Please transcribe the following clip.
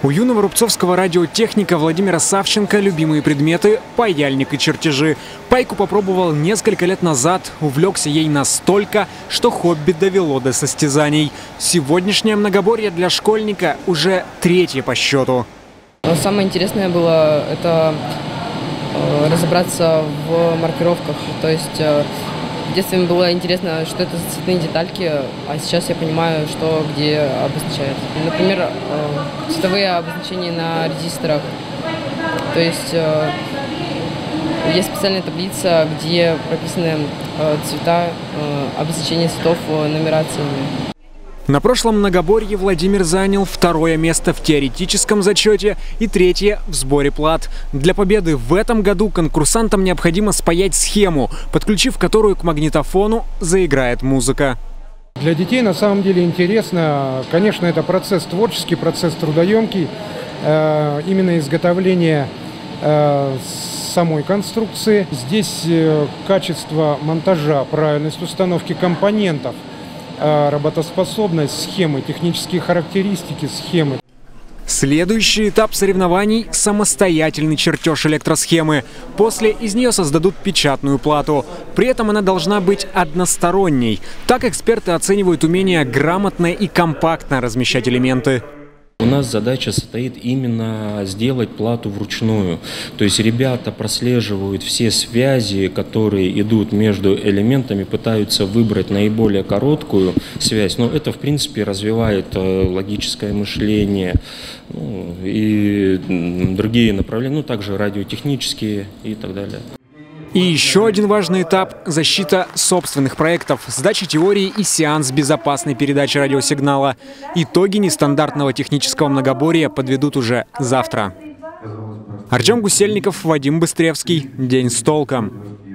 У юного рубцовского радиотехника Владимира Савченко любимые предметы – паяльник и чертежи. Пайку попробовал несколько лет назад, увлекся ей настолько, что хобби довело до состязаний. Сегодняшнее многоборье для школьника уже третье по счету. Самое интересное было это разобраться в маркировках. То есть в детстве мне было интересно, что это за цветные детальки, а сейчас я понимаю, что где обозначает. Например, цветовые обозначения на резисторах. То есть есть специальная таблица, где прописаны цвета, обозначения цветов нумерациями. На прошлом многоборье Владимир занял второе место в теоретическом зачете и третье в сборе плат. Для победы в этом году конкурсантам необходимо спаять схему, подключив которую к магнитофону заиграет музыка. Для детей на самом деле интересно. Конечно, это процесс творческий, процесс трудоемкий. Именно изготовление самой конструкции. Здесь качество монтажа, правильность установки компонентов, работоспособность схемы, технические характеристики схемы. Следующий этап соревнований – самостоятельный чертеж электросхемы. После из нее создадут печатную плату. При этом она должна быть односторонней. Так эксперты оценивают умение грамотно и компактно размещать элементы. У нас задача состоит именно сделать плату вручную. То есть ребята прослеживают все связи, которые идут между элементами, пытаются выбрать наиболее короткую связь. Но это, в принципе, развивает логическое мышление и другие направления, также радиотехнические и так далее. И еще один важный этап – защита собственных проектов, сдача теории и сеанс безопасной передачи радиосигнала. Итоги нестандартного технического многоборья подведут уже завтра. Артем Гусельников, Вадим Быстревский. День с толком.